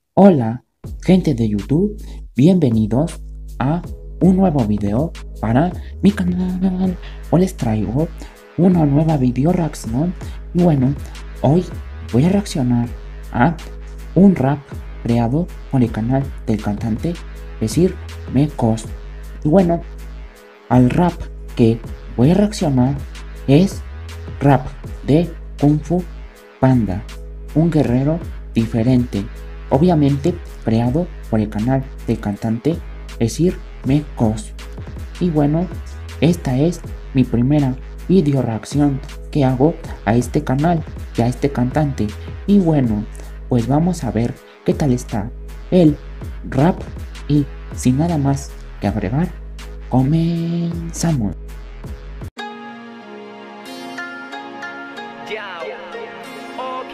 Hola, gente de YouTube, bienvenidos a un nuevo video para mi canal. Hoy les traigo una nueva video reacción y bueno, hoy voy a reaccionar a un rap creado por el canal del cantante, es decir, Mecos. Y bueno, al rap que voy a reaccionar es rap de Kung Fu Panda, un guerrero diferente, obviamente creado por el canal del cantante, es decir, Mecos. Y bueno, esta es mi primera video reacción que hago a este canal y a este cantante. Y bueno, pues vamos a ver qué tal está el rap y sin nada más que agregar, comenzamos. Ok,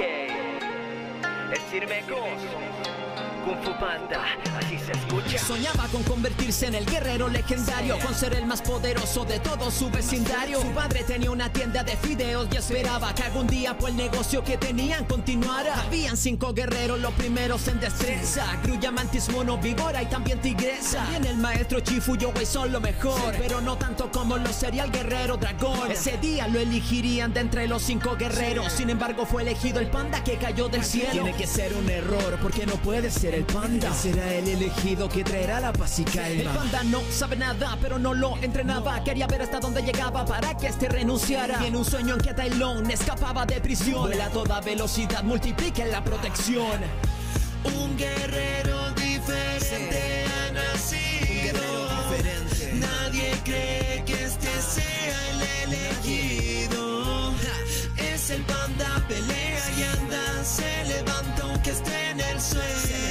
es Mecos, Kung Fu Panda, así se escucha. Soñaba con convertirse en el guerrero legendario, con ser el más poderoso de todo su vecindario. Su padre tenía una tienda de fideos y esperaba que algún día pues el negocio que tenían continuara. Habían 5 guerreros, los primeros en destreza: Grulla, Mantis, Mono, Víbora y también Tigresa. Y en el maestro Chifu, yo güey son lo mejor, pero no tanto como lo sería el guerrero dragón. Ese día lo elegirían de entre los 5 guerreros, sin embargo fue elegido el panda que cayó del cielo. Tiene que ser un error, porque no puede ser el panda. Será el elegido que traerá la paz y calma. El panda no sabe nada, pero no lo entrenaba. Quería ver hasta dónde llegaba para que este renunciara. Y en un sueño en que Tai Lung escapaba de prisión, vuela a toda velocidad, multiplica la protección. Un guerrero diferente ha nacido. Nadie cree que este sea el elegido. Es el panda, pelea y anda, se levanta aunque esté en el suelo.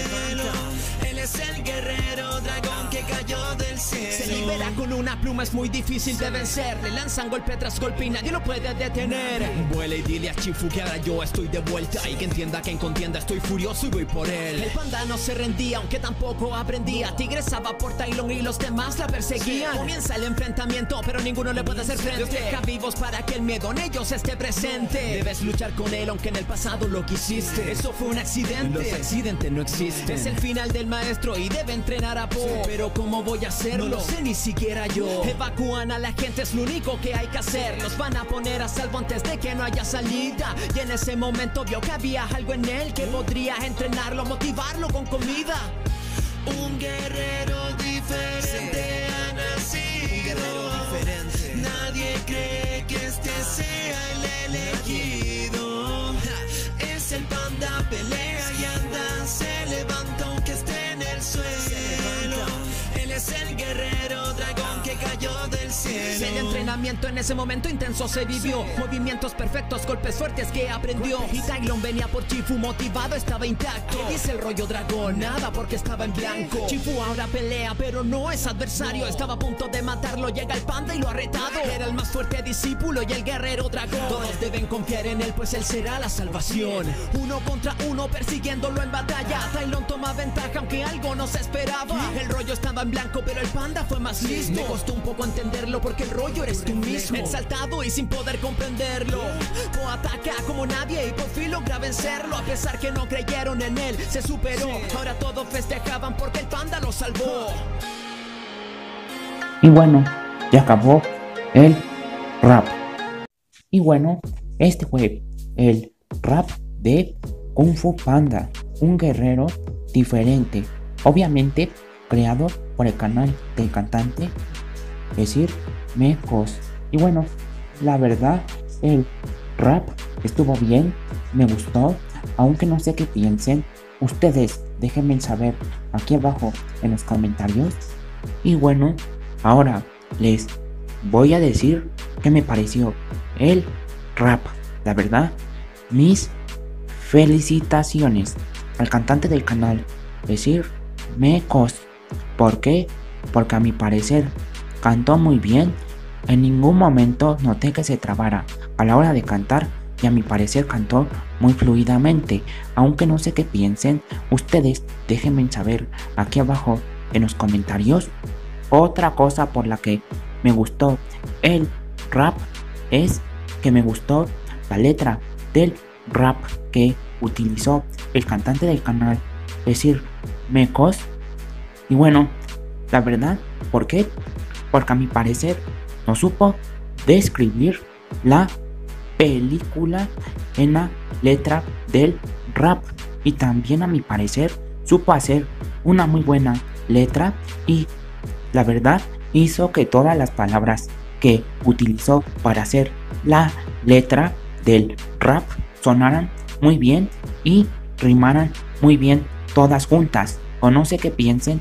Él es el guerrero dragón que cayó del cielo. Se libera con una pluma, es muy difícil de vencer. Le lanzan golpe tras golpe y nadie lo puede detener. Vuela y dile a Chifu que ahora yo estoy de vuelta, y que entienda que en contienda estoy furioso y voy por él. El panda no se rendía, aunque tampoco aprendía. Tigresa va por Tai Lung y los demás la perseguían. Comienza el enfrentamiento, pero ninguno le puede hacer frente. Los deja vivos para que el miedo en ellos esté presente. Debes luchar con él aunque en el pasado lo quisiste. Eso fue un accidente, los accidentes no existen. Es el final del maestro y debe entrenar a Po, pero ¿cómo voy a hacerlo? No lo sé ni siquiera yo. Evacúan a la gente, es lo único que hay que hacer. Los van a poner a salvo antes de que no haya salida. Y en ese momento vio que había algo en él que podría entrenarlo, motivarlo con comida. Un guerrero diferente ha nacido. Nadie cree que este sea el elegido. Es el panda, pelea y anda, se levanta aunque esté en el suelo. Él es el guerrero dragón que cayó del cielo. El entrenamiento en ese momento intenso se vivió. Movimientos perfectos, golpes fuertes que aprendió. Y Tai Lung venía por Chifu, motivado, estaba intacto. ¿Qué dice el rollo dragón? Nada, porque estaba en blanco. Chifu ahora pelea, pero no es adversario. Estaba a punto de matarlo, llega el panda y lo ha retado. Era el más fuerte discípulo y el guerrero dragón. Todos deben confiar en él, pues él será la salvación. 1 contra 1 persiguiéndolo en batalla. Tai Lung toma ventaja aunque algo no se esperaba. El rollo estaba en blanco, pero el panda fue más listo. Me costó un poco entenderlo porque el rollo eres tú mismo. Exaltado y sin poder comprenderlo, Po ataca como nadie y por fin logra vencerlo. A pesar que no creyeron en él, se superó. Ahora todos festejaban porque el panda lo salvó. Y bueno, ya acabó el rap. Y bueno, este fue el rap de Kung Fu Panda, un guerrero diferente, obviamente creado por el canal del cantante, es decir, Mecos. Y bueno, la verdad, el rap estuvo bien, me gustó, aunque no sé qué piensen. Ustedes déjenme saber aquí abajo en los comentarios. Y bueno, ahora les voy a decir qué me pareció el rap. La verdad, mis felicitaciones al cantante del canal, es decir, Mecos. ¿Por qué? Porque a mi parecer cantó muy bien. En ningún momento noté que se trabara a la hora de cantar y a mi parecer cantó muy fluidamente. Aunque no sé qué piensen, ustedes déjenme saber aquí abajo en los comentarios. Otra cosa por la que me gustó el rap es que me gustó la letra del rap que utilizó el cantante del canal, es decir, mecos. Y bueno, la verdad, ¿por qué? Porque a mi parecer no supo describir la película en la letra del rap, y también a mi parecer supo hacer una muy buena letra, y la verdad hizo que todas las palabras que utilizó para hacer la letra del rap sonaran muy bien y rimaran muy bien todas juntas. O no sé qué piensen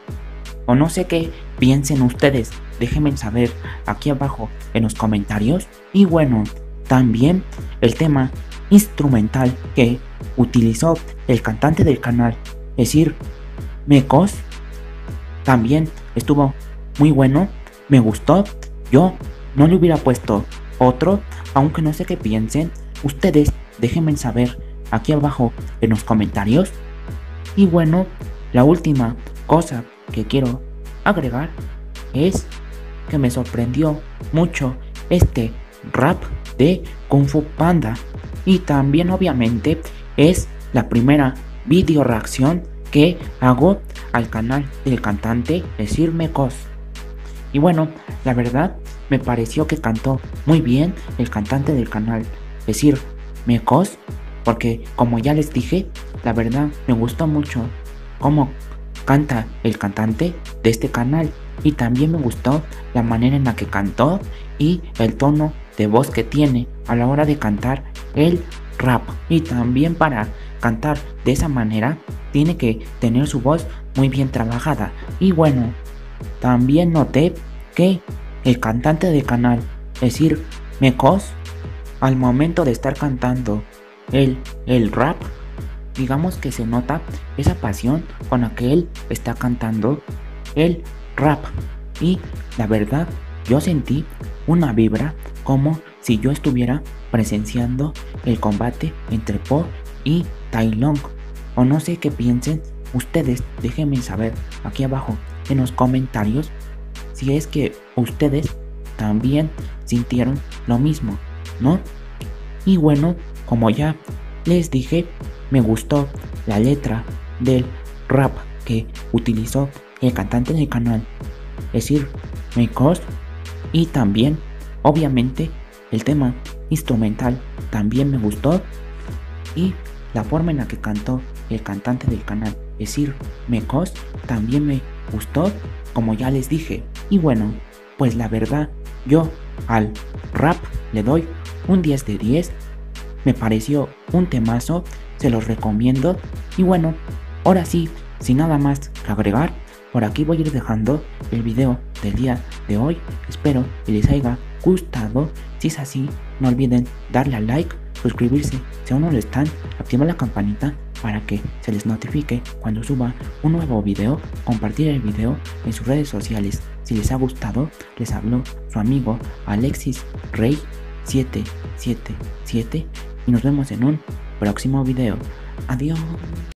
ustedes, déjenme saber aquí abajo en los comentarios. Y bueno, también el tema instrumental que utilizó el cantante del canal, es decir, mecos, también estuvo muy bueno, me gustó. Yo no le hubiera puesto otro, aunque no sé qué piensen ustedes, déjenme saber aquí abajo en los comentarios. Y bueno, la última cosa que quiero agregar es que me sorprendió mucho este rap de Kung Fu Panda, y también obviamente es la primera video reacción que hago al canal del cantante, es decir, mecos. Y bueno, la verdad me pareció que cantó muy bien el cantante del canal, es decir, mecos, porque como ya les dije, la verdad me gustó mucho cómo canta el cantante de este canal, y también me gustó la manera en la que cantó y el tono de voz que tiene a la hora de cantar el rap. Y también para cantar de esa manera tiene que tener su voz muy bien trabajada. Y bueno, también noté que el cantante del canal, es decir, mecos, al momento de estar cantando el rap, digamos que se nota esa pasión con la que él está cantando el rap. Y la verdad, yo sentí una vibra como si yo estuviera presenciando el combate entre Po y Tai Lung. O no sé qué piensen ustedes, déjenme saber aquí abajo en los comentarios si es que ustedes también sintieron lo mismo, ¿no? Y bueno, como ya les dije, me gustó la letra del rap que utilizó el cantante del canal, es decir, mecos, y también obviamente el tema instrumental también me gustó, y la forma en la que cantó el cantante del canal, es decir, mecos, también me gustó, como ya les dije. Y bueno, pues la verdad, yo al rap le doy un 10 de 10, me pareció un temazo, se los recomiendo. Y bueno, ahora sí, sin nada más que agregar, por aquí voy a ir dejando el video del día de hoy. Espero que les haya gustado. Si es así, no olviden darle al like, suscribirse si aún no lo están, activar la campanita para que se les notifique cuando suba un nuevo video, compartir el video en sus redes sociales. Si les ha gustado, les habló su amigo Alexis Rey 777 y nos vemos en un próximo video. Adiós.